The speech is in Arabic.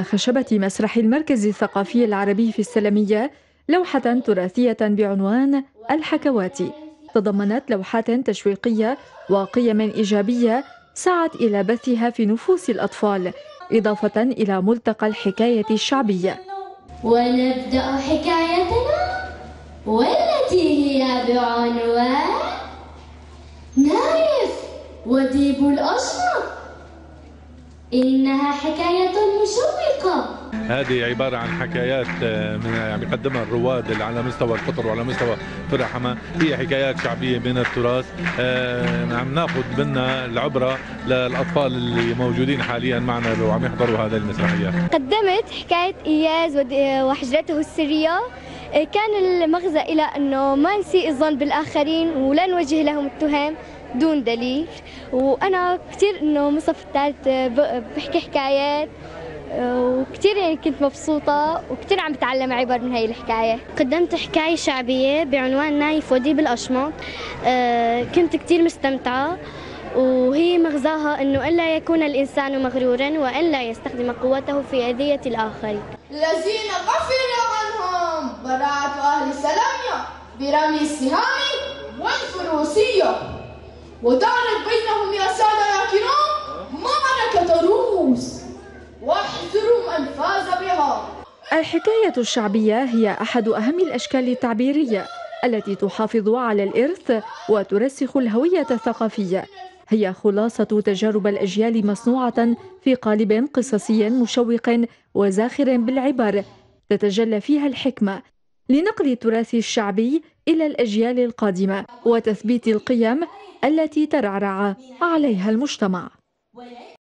خشبة مسرح المركز الثقافي العربي في السلمية لوحة تراثية بعنوان الحكواتي. تضمنت لوحات تشويقية وقيم إيجابية سعت إلى بثها في نفوس الأطفال، إضافة إلى ملتقى الحكاية الشعبية. ونبدأ حكايتنا والتي هي بعنوان نايف وديب الأشرف. إنها حكاية مشوقة. هذه عبارة عن حكايات عم يقدمها الرواد اللي على مستوى القطر وعلى مستوى فرع حما. هي حكايات شعبية من التراث، عم ناخذ منها العبرة للأطفال اللي موجودين حاليا معنا وعم يحضروا هذه المسرحيات. قدمت حكاية إياز وحجرته السرية. كان المغزى إلى أنه ما نسيء الظن بالآخرين ولا نوجه لهم التهم دون دليل. وأنا كثير إنه مصف الثالث بحكي حكايات وكثير يعني كنت مبسوطة وكثير عم بتعلم عبر من هاي الحكاية. قدمت حكاية شعبية بعنوان نايف وديب الأشمط. كنت كثير مستمتعة، وهي مغزاها أنه ألا يكون الإنسان مغرورا وألا يستخدم قوته في أذية الآخرين. الذين غفل عنهم براءة أهل سلمية برمي السهام والفروسية، ودارت بينهم يا سادة يا كرام معركة روس، واحذروا من فاز بها. الحكاية الشعبية هي أحد أهم الأشكال التعبيرية التي تحافظ على الإرث وترسخ الهوية الثقافية. هي خلاصة تجارب الأجيال مصنوعة في قالب قصصي مشوق وزاخر بالعبر، تتجلى فيها الحكمة لنقل التراث الشعبي إلى الأجيال القادمة وتثبيت القيم التي ترعرع عليها المجتمع.